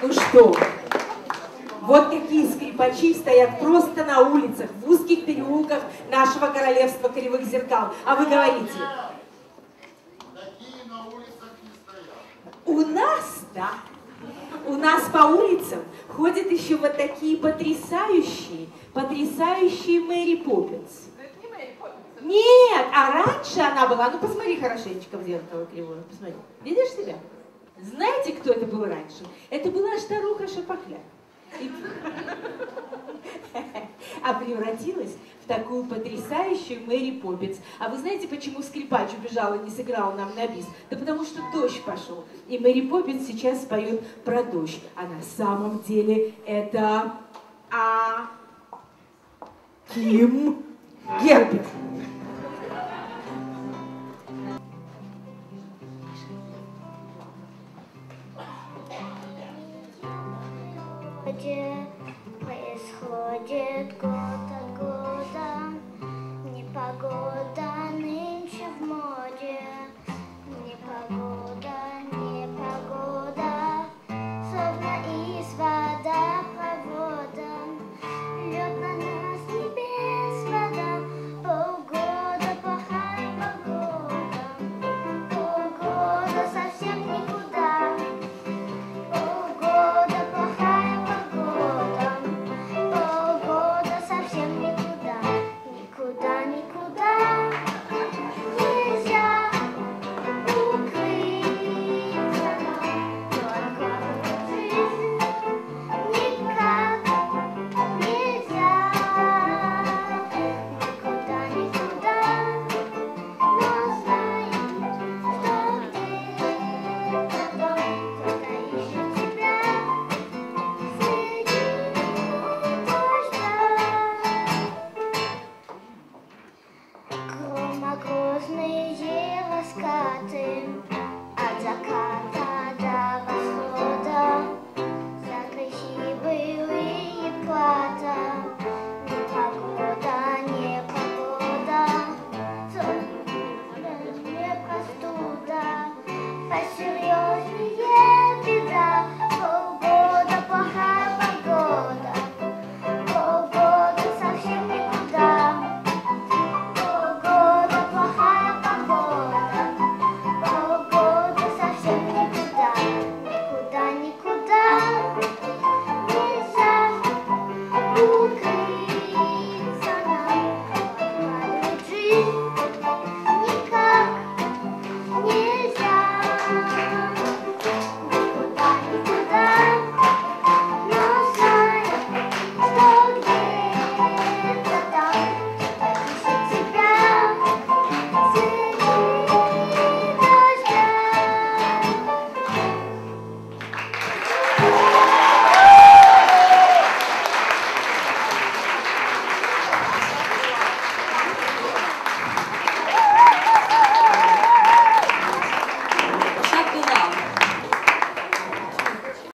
Ну что, вот такие скрипачи стоят просто на улицах, в узких переулках нашего королевства кривых зеркал. А вы говорите... Такие на улицах не стоят. У нас, да. У нас по улицам ходят еще вот такие потрясающие Мэри Поппинс. Это не Мэри Поппинс. Нет, а раньше она была, ну посмотри хорошенечко в зеркало кривое, посмотри. Видишь себя? Знаете, кто это был раньше? Это была старуха Шапокляк. А превратилась в такую потрясающую Мэри Поппинс. А вы знаете, почему скрипач убежал и не сыграл нам на бис? Да потому что дождь пошел. И Мэри Поппинс сейчас поет про дождь. А на самом деле это Ким Гербер.